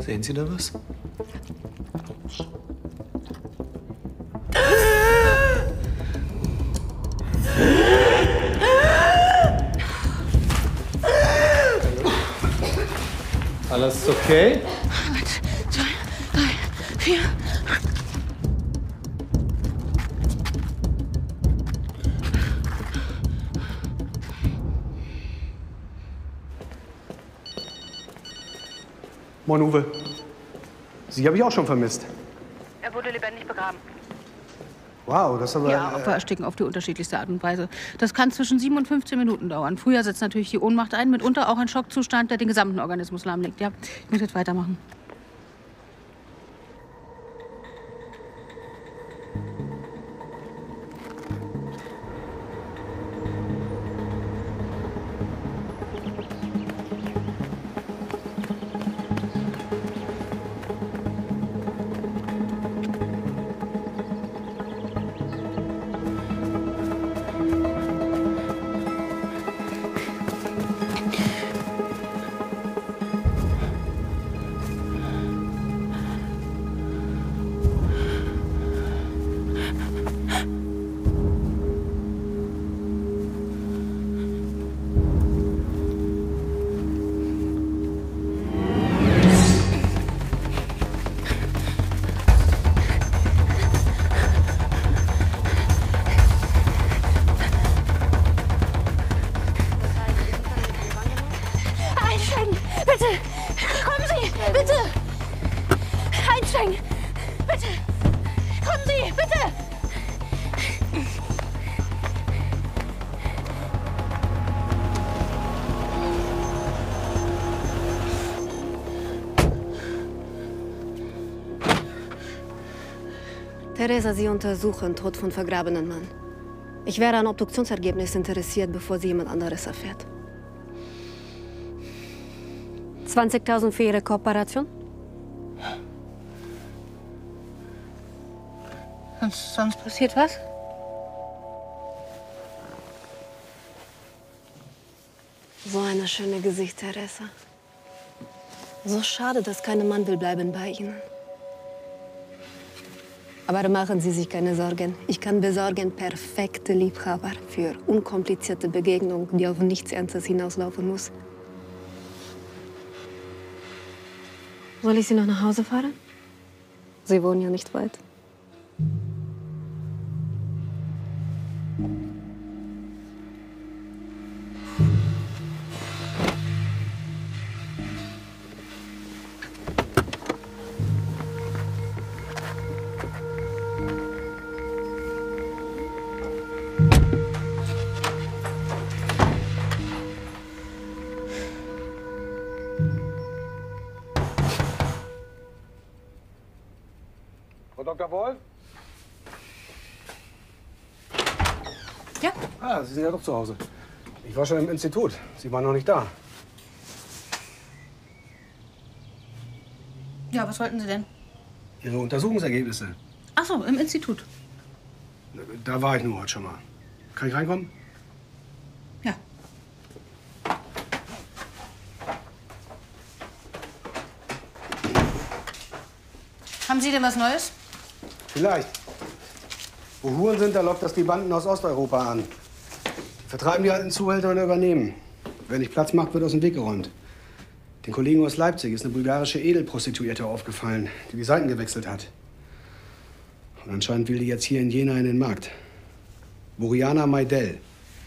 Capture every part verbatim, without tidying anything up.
Sehen Sie da was? Alles okay? Eins, zwei, drei, vier. Moin, Uwe. Sie habe ich auch schon vermisst. Er wurde lebendig begraben. Wow, das ist aber... Ja, Opfer ersticken auf die unterschiedlichste Art und Weise. Das kann zwischen sieben und fünfzehn Minuten dauern. Früher setzt natürlich die Ohnmacht ein, mitunter auch ein Schockzustand, der den gesamten Organismus lahmlegt. Ja, ich muss jetzt weitermachen. Einsteigen! Bitte! Kommen Sie! Bitte! Einsteigen! Bitte! Kommen Sie! Bitte! Theresa, Sie untersuchen Tod von vergrabenen Mann. Ich wäre an Obduktionsergebnis interessiert, bevor sie jemand anderes erfährt. zwanzigtausend für Ihre Kooperation? Sonst, sonst passiert was? So eine schöne Gesicht, Theresa. So schade, dass kein Mann will bleiben bei Ihnen. Aber machen Sie sich keine Sorgen. Ich kann besorgen perfekte Liebhaber für unkomplizierte Begegnungen, die auf nichts Ernstes hinauslaufen muss. Soll ich Sie noch nach Hause fahren? Sie wohnen ja nicht weit. Frau Doktor Wolf? Ja? Ah, Sie sind ja doch zu Hause. Ich war schon im Institut. Sie waren noch nicht da. Ja, was wollten Sie denn? Ihre Untersuchungsergebnisse. Ach so, im Institut. Da war ich nur heute schon mal. Kann ich reinkommen? Ja. Haben Sie denn was Neues? Vielleicht. Wo Huren sind, da lockt das die Banden aus Osteuropa an. Die vertreiben die alten Zuhälter und übernehmen. Wer nicht Platz macht, wird aus dem Weg geräumt. Den Kollegen aus Leipzig ist eine bulgarische Edelprostituierte aufgefallen, die die Seiten gewechselt hat. Und anscheinend will die jetzt hier in Jena in den Markt. Boriana Maidel.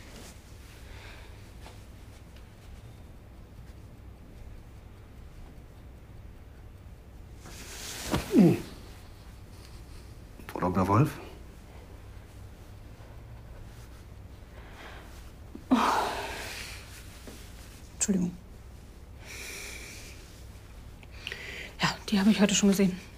Hm. Frau Doktor Wolf? Oh. Entschuldigung. Ja, die habe ich heute schon gesehen.